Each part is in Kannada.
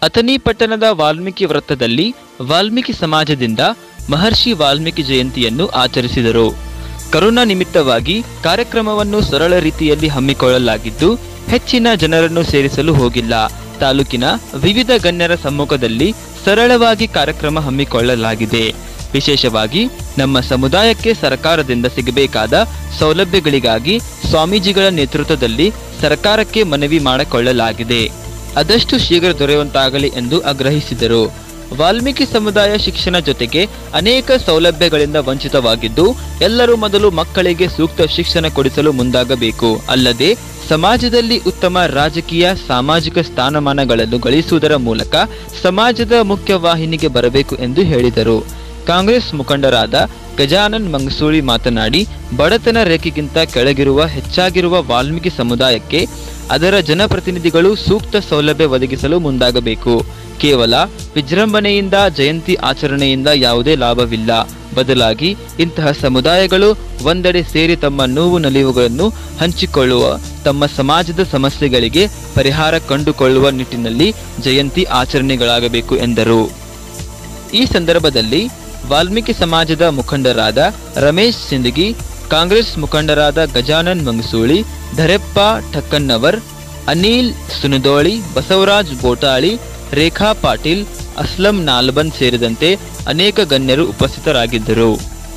ಅಥಣಿ ಪಟ್ಟಣದ ವಾಲ್ಮೀಕಿ ವೃತ್ತದಲ್ಲಿ ವಾಲ್ಮೀಕಿ ಸಮಾಜದಿಂದ ಮಹರ್ಷಿ ವಾಲ್ಮೀಕಿ ಜಯಂತಿಯನ್ನು ಆಚರಿಸಿದರು. ಕರೋನಾ ನಿಮಿತ್ತವಾಗಿ ಕಾರ್ಯಕ್ರಮವನ್ನು ಸರಳ ರೀತಿಯಲ್ಲಿ ಹಮ್ಮಿಕೊಳ್ಳಲಾಗಿದ್ದು ಹೆಚ್ಚಿನ ಜನರನ್ನು ಸೇರಿಸಲು ಹೋಗಿಲ್ಲ. ತಾಲೂಕಿನ ವಿವಿಧ ಗಣ್ಯರ ಸಮ್ಮುಖದಲ್ಲಿ ಸರಳವಾಗಿ ಕಾರ್ಯಕ್ರಮ ಹಮ್ಮಿಕೊಳ್ಳಲಾಗಿದೆ. ವಿಶೇಷವಾಗಿ ನಮ್ಮ ಸಮುದಾಯಕ್ಕೆ ಸರ್ಕಾರದಿಂದ ಸಿಗಬೇಕಾದ ಸೌಲಭ್ಯಗಳಿಗಾಗಿ ಸ್ವಾಮೀಜಿಗಳ ನೇತೃತ್ವದಲ್ಲಿ ಸರ್ಕಾರಕ್ಕೆ ಮನವಿ ಮಾಡಿಕೊಳ್ಳಲಾಗಿದೆ. ಆದಷ್ಟು ಶೀಘ್ರ ದೊರೆಯುವಂತಾಗಲಿ ಎಂದು ಆಗ್ರಹಿಸಿದರು. ವಾಲ್ಮೀಕಿ ಸಮುದಾಯ ಶಿಕ್ಷಣ ಜೊತೆಗೆ ಅನೇಕ ಸೌಲಭ್ಯಗಳಿಂದ ವಂಚಿತವಾಗಿದ್ದು ಎಲ್ಲರೂ ಮೊದಲು ಮಕ್ಕಳಿಗೆ ಸೂಕ್ತ ಶಿಕ್ಷಣ ಕೊಡಿಸಲು ಮುಂದಾಗಬೇಕು. ಅಲ್ಲದೆ ಸಮಾಜದಲ್ಲಿ ಉತ್ತಮ ರಾಜಕೀಯ ಸಾಮಾಜಿಕ ಸ್ಥಾನಮಾನಗಳನ್ನು ಗಳಿಸುವುದರ ಮೂಲಕ ಸಮಾಜದ ಮುಖ್ಯವಾಹಿನಿಗೆ ಬರಬೇಕು ಎಂದು ಹೇಳಿದರು. ಕಾಂಗ್ರೆಸ್ ಮುಖಂಡರಾದ ಗಜಾನನ್ ಮಂಗಸೂಳಿ ಮಾತನಾಡಿ, ಬಡತನ ರೇಖೆಗಿಂತ ಕೆಳಗಿರುವ ಹೆಚ್ಚಾಗಿರುವ ವಾಲ್ಮೀಕಿ ಸಮುದಾಯಕ್ಕೆ ಅದರ ಜನಪ್ರತಿನಿಧಿಗಳು ಸೂಕ್ತ ಸೌಲಭ್ಯ ಒದಗಿಸಲು ಮುಂದಾಗಬೇಕು. ಕೇವಲ ವಿಜೃಂಭಣೆಯಿಂದ ಜಯಂತಿ ಆಚರಣೆಯಿಂದ ಯಾವುದೇ ಲಾಭವಿಲ್ಲ. ಬದಲಾಗಿ ಇಂತಹ ಸಮುದಾಯಗಳು ಒಂದೆಡೆ ಸೇರಿ ತಮ್ಮ ನೋವು ನಲಿವುಗಳನ್ನು ಹಂಚಿಕೊಳ್ಳುವ, ತಮ್ಮ ಸಮಾಜದ ಸಮಸ್ಯೆಗಳಿಗೆ ಪರಿಹಾರ ಕಂಡುಕೊಳ್ಳುವ ನಿಟ್ಟಿನಲ್ಲಿ ಜಯಂತಿ ಆಚರಣೆಗಳಾಗಬೇಕು ಎಂದರು. ಈ ಸಂದರ್ಭದಲ್ಲಿ ವಾಲ್ಮೀಕಿ ಸಮಾಜದ ಮುಖಂಡರಾದ ರಮೇಶ್ ಸಿಂದಗಿ, ಕಾಂಗ್ರೆಸ್ ಮುಖಂಡರಾದ ಗಜಾನನ್ ಮಂಗಸೂಳಿ, ಧರೆಪ್ಪ ಠಕ್ಕನ್ನವರ್, ಅನಿಲ್ ಸುನದೋಳಿ, ಬಸವರಾಜ್ ಬೋಟಾಳಿ, ರೇಖಾ ಪಾಟೀಲ್, ಅಸ್ಲಂ ನಾಲ್ಬಂದ್ ಸೇರಿದಂತೆ ಅನೇಕ ಗಣ್ಯರು ಉಪಸ್ಥಿತರಾಗಿದ್ದರು.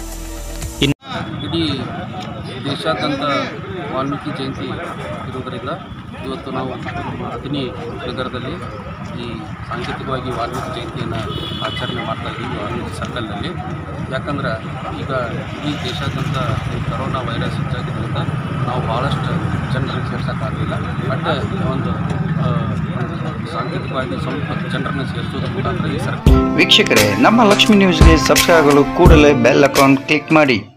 ಇಡೀ ದೇಶಾದ್ಯಂತ ವಾಲ್ಮೀಕಿ ಜಯಂತಿ ಇರುವುದರಿಂದ ಇವತ್ತು ನಾವು ಅಥಣಿ ನಗರದಲ್ಲಿ ಈ ಸಾಂಕೇತಿಕವಾಗಿ ವಾಲ್ಮೀಕಿ ಜಯಂತಿಯನ್ನು ಆಚರಣೆ ಮಾಡ್ತಾ ಇದ್ದೀವಿ ವಾಲ್ಮೀಕಿ ಸರ್ಕಲ್ನಲ್ಲಿ. ಯಾಕಂದ್ರೆ ಈಗ ಇಡೀ ದೇಶಾದ್ಯಂತ ಈ ಕರೋನಾ ವೈರಸ್ ಹೆಚ್ಚಾಗಿದ್ದರಿಂದ ನಾವು ಭಾಳಷ್ಟು ಜನರನ್ನು ಸೇರ್ಸೋಕ್ಕಾಗಲಿಲ್ಲ. ಬಟ್ ಒಂದು ಸಾಂಕೇತಿಕವಾಗಿ ಸ್ವಲ್ಪ ಜನರನ್ನು ಸೇರಿಸೋದ್ರ ಮುಖಾಂತರ ಈ ಸರ್ಕಾರ. ವೀಕ್ಷಕರೇ, ನಮ್ಮ ಲಕ್ಷ್ಮಿ ನ್ಯೂಸ್ಗೆ ಸಬ್ಸ್ಕ್ರೈಬ್ ಆಗಲು ಕೂಡಲೇ ಬೆಲ್ ಅಕೌಂಟ್ ಕ್ಲಿಕ್ ಮಾಡಿ.